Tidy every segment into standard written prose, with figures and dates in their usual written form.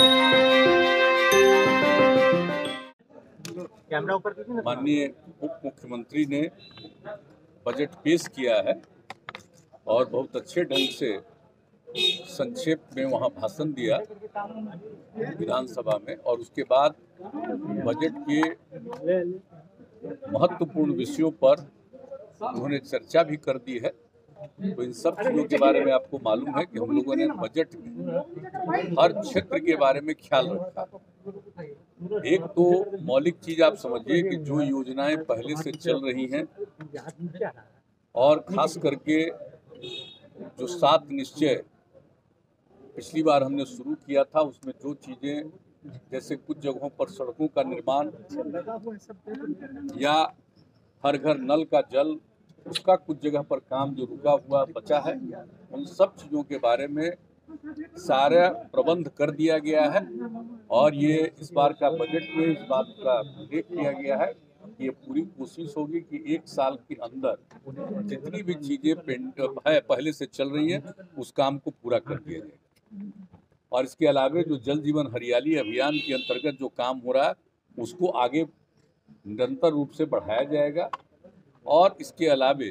माननीय उप मुख्यमंत्री ने बजट पेश किया है और बहुत अच्छे ढंग से संक्षेप में वहां भाषण दिया विधानसभा में, और उसके बाद बजट के महत्वपूर्ण विषयों पर उन्होंने चर्चा भी कर दी है। तो इन सब चीजों के बारे में आपको मालूम है कि हम लोगों ने बजट में हर क्षेत्र के बारे में ख्याल रखा। एक तो मौलिक चीज आप समझिए कि जो योजनाएं पहले से चल रही हैं और खास करके जो 7 निश्चय पिछली बार हमने शुरू किया था, उसमें जो चीजें जैसे कुछ जगहों पर सड़कों का निर्माण या हर घर नल का जल, उसका कुछ जगह पर काम जो रुका हुआ बचा है, उन सब चीजों के बारे में सारा प्रबंध कर दिया गया है। और ये इस बार का बजट में इस बात का उल्लेख किया गया है कि ये पूरी कोशिश होगी कि 1 साल के अंदर जितनी भी चीजें पहले से चल रही है उस काम को पूरा कर दिया जाएगा। और इसके अलावा जो जल जीवन हरियाली अभियान के अंतर्गत जो काम हो रहा है उसको आगे निरंतर रूप से बढ़ाया जाएगा। और इसके अलावे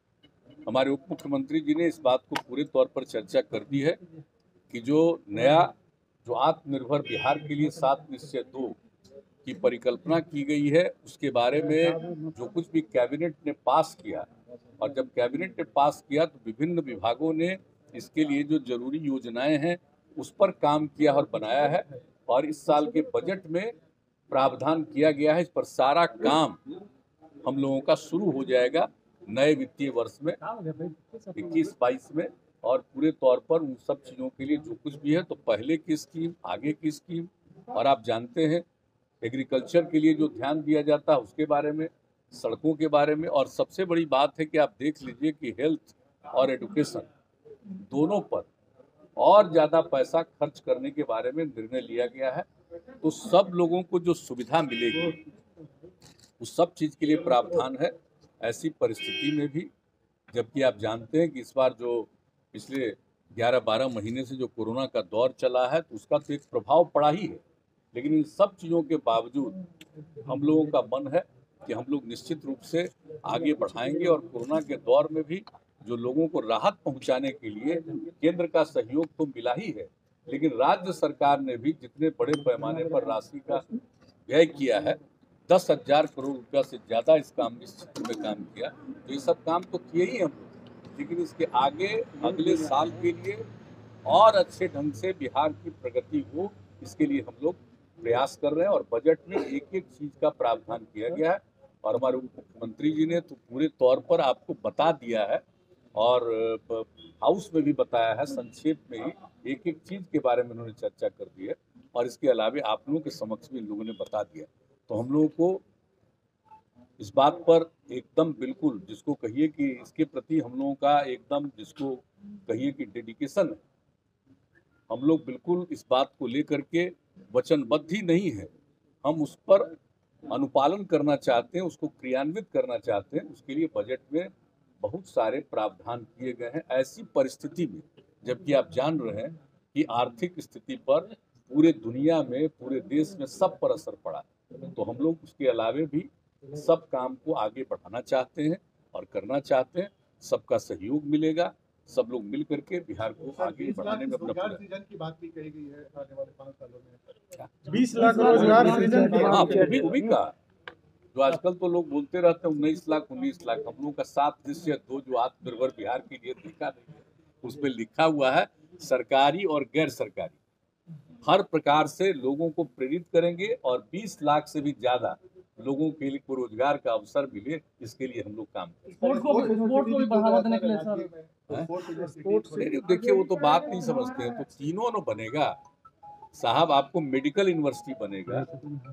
हमारे उप मुख्यमंत्री जी ने इस बात को पूरे तौर पर चर्चा कर दी है कि जो नया जो आत्मनिर्भर बिहार के लिए 7 निश्चय 2 की परिकल्पना की गई है, उसके बारे में जो कुछ भी कैबिनेट ने पास किया, और जब कैबिनेट ने पास किया तो विभिन्न विभागों ने इसके लिए जो जरूरी योजनाएं हैं उस पर काम किया और बनाया है। और इस साल के बजट में प्रावधान किया गया है, इस पर सारा काम हम लोगों का शुरू हो जाएगा नए वित्तीय वर्ष में 21-22 में। और पूरे तौर पर उन सब चीज़ों के लिए जो कुछ भी है, तो पहले की स्कीम, आगे की स्कीम, और आप जानते हैं एग्रीकल्चर के लिए जो ध्यान दिया जाता है उसके बारे में, सड़कों के बारे में, और सबसे बड़ी बात है कि आप देख लीजिए कि हेल्थ और एजुकेशन दोनों पर और ज़्यादा पैसा खर्च करने के बारे में निर्णय लिया गया है। तो सब लोगों को जो सुविधा मिलेगी उस सब चीज़ के लिए प्रावधान है। ऐसी परिस्थिति में भी, जबकि आप जानते हैं कि इस बार जो पिछले 11-12 महीने से जो कोरोना का दौर चला है तो उसका तो एक प्रभाव पड़ा ही है, लेकिन इन सब चीज़ों के बावजूद हम लोगों का मन है कि हम लोग निश्चित रूप से आगे बढ़ाएंगे। और कोरोना के दौर में भी जो लोगों को राहत पहुंचाने के लिए केंद्र का सहयोग तो मिला ही है, लेकिन राज्य सरकार ने भी जितने बड़े पैमाने पर राशि का व्यय किया है, 10,000 करोड़ रुपया से ज़्यादा इस क्षेत्र में काम किया। तो ये सब काम तो किए ही हम लोग, लेकिन इसके आगे अगले साल के लिए और अच्छे ढंग से बिहार की प्रगति हो, इसके लिए हम लोग प्रयास कर रहे हैं। और बजट में एक एक चीज़ का प्रावधान किया गया है, और हमारे उप मुख्यमंत्री जी ने तो पूरे तौर पर आपको बता दिया है, और हाउस में भी बताया है, संक्षेप में ही एक एक चीज़ के बारे में उन्होंने चर्चा कर दी है। और इसके अलावा आप लोगों के समक्ष भी इन लोगों ने बता दिया। तो हम लोगों को इस बात पर एकदम बिल्कुल, जिसको कहिए कि इसके प्रति हम लोगों का एकदम, जिसको कहिए कि डेडिकेशन है, हम लोग बिल्कुल इस बात को लेकर के वचनबद्ध ही नहीं है, हम उस पर अनुपालन करना चाहते हैं, उसको क्रियान्वित करना चाहते हैं। उसके लिए बजट में बहुत सारे प्रावधान किए गए हैं। ऐसी परिस्थिति में, जबकि आप जान रहे हैं कि आर्थिक स्थिति पर पूरे दुनिया में, पूरे देश में सब पर असर पड़ा है, तो हम लोग उसके अलावे भी सब काम को आगे बढ़ाना चाहते हैं और करना चाहते हैं। सबका सहयोग मिलेगा, सब लोग मिल करके बिहार को आगे बढ़ाने में अपना सृजन की बात भी कही गई है। आने वाले 5 सालों में 20 लाख रोजगार सृजन की वो भी कहा। जो आजकल तो लोग बोलते रहते हैं 19 लाख, हम लोगों का 7 निश्चय 2 जो आत्मनिर्भर बिहार के लिए लिखा नहीं है, उसमें लिखा हुआ है सरकारी और गैर सरकारी हर प्रकार से लोगों को प्रेरित करेंगे, और 20 लाख से भी ज्यादा लोगों के लिए रोजगार का अवसर मिले, इसके लिए हम लोग काम करेंगे। स्पोर्ट्स को भी बढ़ावा देने के लिए सर, देखिए वो तो बात नहीं समझते हैं। तो तीनों न बनेगा साहब, आपको मेडिकल यूनिवर्सिटी बनेगा,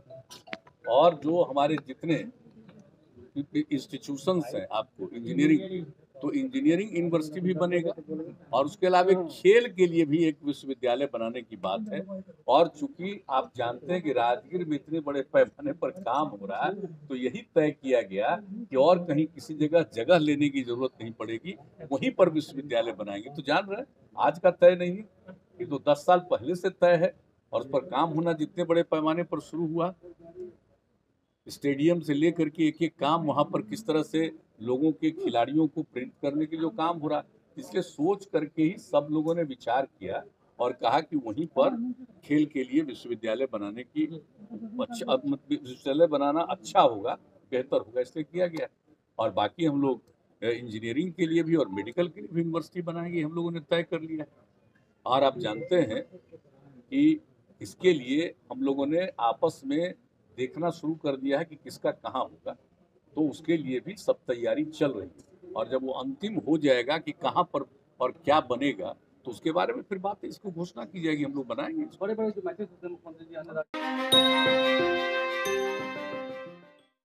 और जो हमारे जितने इंस्टीट्यूशंस हैं, आपको इंजीनियरिंग, तो इंजीनियरिंग यूनिवर्सिटी भी बनेगा, और उसके अलावा खेल के लिए भी एक विश्वविद्यालय बनाने की बात है। और चूंकि आप जानते हैं कि राजगीर में इतने बड़े पैमाने पर काम हो रहा है, तो यही तय किया गया कि और कहीं किसी जगह लेने की जरूरत नहीं पड़ेगी, वहीं पर विश्वविद्यालय बनाएंगे। तो जान रहे हैं आज का तय नहीं है, ये तो 10 साल पहले से तय है। और उस पर काम होना जितने बड़े पैमाने पर शुरू हुआ, स्टेडियम से लेकर के एक एक काम वहां पर किस तरह से लोगों के खिलाड़ियों को प्रेरित करने के जो काम हो रहा, इसलिए सोच करके ही सब लोगों ने विचार किया और कहा कि वहीं पर खेल के लिए विश्वविद्यालय बनाने की विश्वविद्यालय बनाना अच्छा होगा, बेहतर होगा, इसलिए किया गया। और बाकी हम लोग इंजीनियरिंग के लिए भी और मेडिकल के लिए भी यूनिवर्सिटी बनाएंगे, हम लोगों ने तय कर लिया। और आप जानते हैं कि इसके लिए हम लोगों ने आपस में देखना शुरू कर दिया है कि किसका कहाँ होगा, तो उसके लिए भी सब तैयारी चल रही है। और जब वो अंतिम हो जाएगा कि कहाँ पर और क्या बनेगा, तो उसके बारे में फिर बात इसको घोषणा की जाएगी, हम लोग बनाएंगे। बड़े बड़े जो मैचेस होते हैं मुख्यमंत्री जी आने